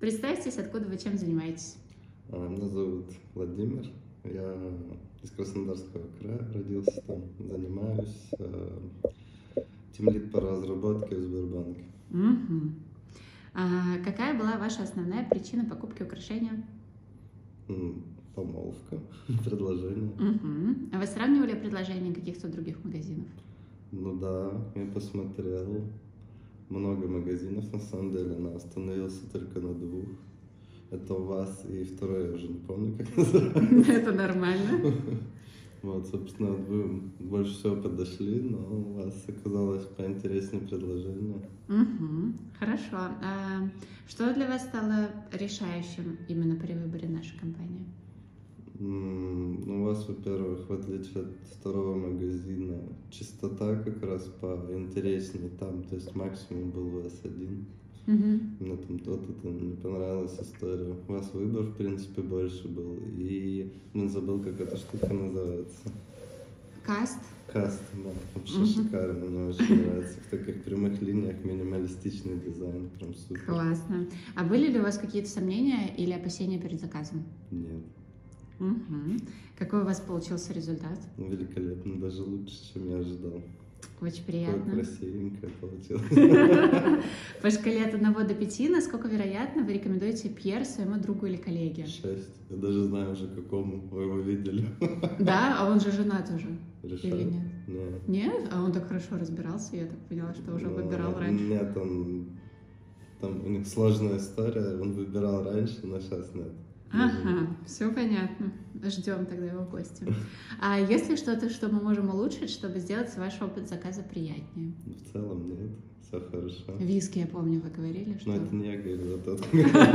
Представьтесь, откуда вы, чем занимаетесь? Меня зовут Владимир, я из Краснодарского края, родился там, занимаюсь тимлид по разработке в Сбербанке. Мгм. Какая была ваша основная причина покупки украшения? Помолвка, предложение. Мгм. А вы сравнивали предложения каких-то других магазинов? Ну да, я посмотрел много магазинов на самом деле, но остановился только на двух. Это у вас и второй, я уже не помню, как называется. Это нормально. Вот, собственно, вы больше всего подошли, но у вас оказалось поинтереснее предложение. Мгм. Хорошо. Что для вас стало решающим именно при выборе нашей компании? Ну, у вас, во-первых, в отличие от второго магазина, чистота как раз поинтереснее там, то есть максимум был у вас один. Мгм. Мне там то-то не понравилась история. У вас выбор, в принципе, больше был. И, забыл, как эта штука называется. Каст? Каст, да, вообще шикарно, мне очень нравится. В таких прямых линиях минималистичный дизайн, прям супер. Классно. А были ли у вас какие-то сомнения или опасения перед заказом? Нет. Мгм. Какой у вас получился результат? Великолепно, даже лучше, чем я ожидал. Очень Такое приятно. красивенькое получилось. По шкале от 1 до 5, насколько вероятно вы рекомендуете Пьер своему другу или коллеге? 6. Я даже знаю уже, какому вы его видели. Да? А он же женат уже. Решает? Или нет? Нет. Нет? А он так хорошо разбирался, я так поняла, что уже Но выбирал раньше. Нет, там у них сложная история, он выбирал раньше, но сейчас нет. Ага, все понятно. Ждем тогда его в гости. А есть ли что-то, что мы можем улучшить, чтобы сделать ваш опыт заказа приятнее? В целом нет, все хорошо. Виски, я помню, вы говорили, что... Но это не я говорю, это тот.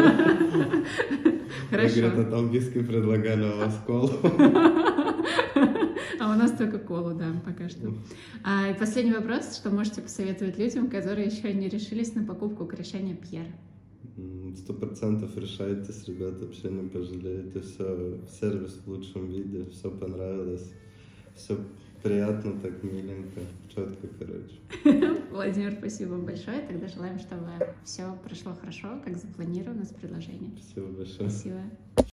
Хорошо. Я говорю, там виски предлагали, а у вас колу. А у нас только колу, да, пока что. И последний вопрос, что можете посоветовать людям, которые еще не решились на покупку украшения Пьер? 100% решайтесь, ребята, вообще не пожалеете. Все, сервис в лучшем виде, все понравилось, все приятно, так миленько, четко, короче. Владимир, спасибо вам большое. Тогда желаем, чтобы все прошло хорошо, как запланировано с предложением. Спасибо большое. Спасибо.